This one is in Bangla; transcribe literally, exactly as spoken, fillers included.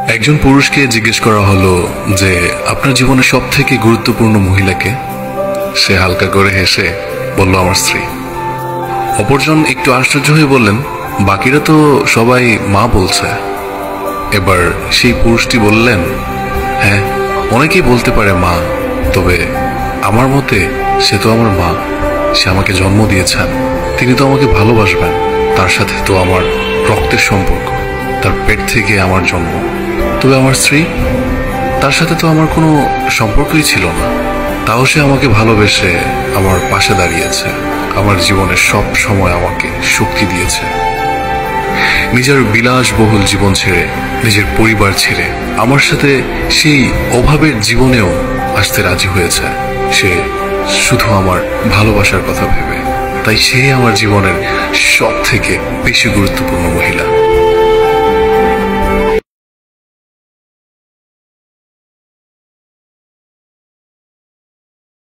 একজন পুরুষকে জিজ্ঞেস করা হলো যে আপনার জীবনে সব থেকে গুরুত্বপূর্ণ মহিলাকে। সে হালকা করে হেসে বলল আমার স্ত্রী। অপরজন একটু আশ্চর্য হয়ে বললেন বাকিরা তো সবাই মা বলছে। এবার সেই পুরুষটি বললেন হ্যাঁ, অনেকেই বলতে পারে মা, তবে আমার মতে সে তো আমার মা। সে আমাকে জন্ম দিয়েছেন, তিনি তো আমাকে ভালোবাসবেন। তার সাথে তো আমার রক্তের সম্পর্ক, তার পেট থেকে আমার জন্ম। তবে আমার স্ত্রী, তার সাথে তো আমার কোনো সম্পর্কই ছিল না, তাও সে আমাকে ভালোবেসে আমার পাশে দাঁড়িয়েছে, আমার জীবনের সব সময় আমাকে শক্তি দিয়েছে। নিজের বিলাসবহুল জীবন ছেড়ে, নিজের পরিবার ছেড়ে আমার সাথে সেই অভাবের জীবনেও আসতে রাজি হয়েছে, সে শুধু আমার ভালোবাসার কথা ভেবে। তাই সে আমার জীবনের সব থেকে বেশি গুরুত্বপূর্ণ মহিলা।